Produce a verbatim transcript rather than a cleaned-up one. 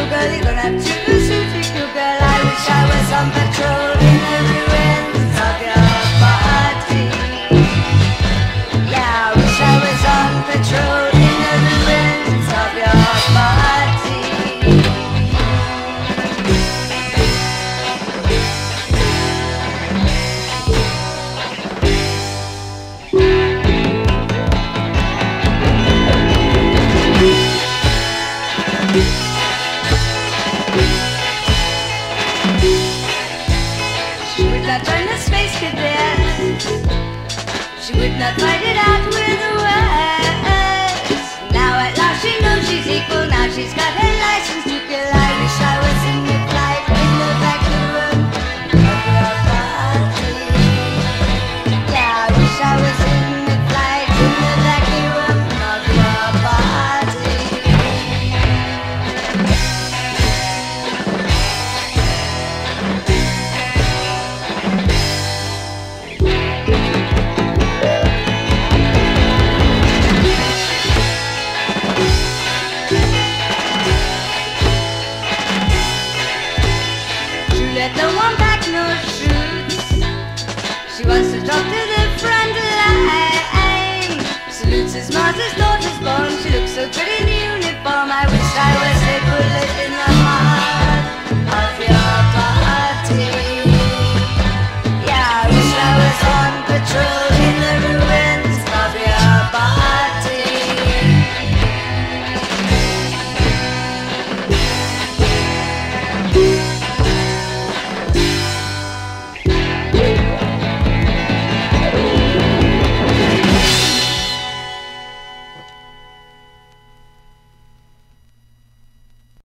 girl, you're gonna have to shoot me, cool girl. I wish I was on patrol in the ruins of your party. Yeah, I wish I was on patrol in the ruins of your party. She would not join the space cadet. She would not fight it out with words. Now at last she knows she's equal. Now she's got her license to kill. I wish I was in the flight in the back room of your party. Yeah, I wish I was in the flight in the back room of your party. Let no one back, no shoots. She wants to talk to the front line. Salutes his mother's daughter's born. She looks so good in uniform. I wish I was a bullet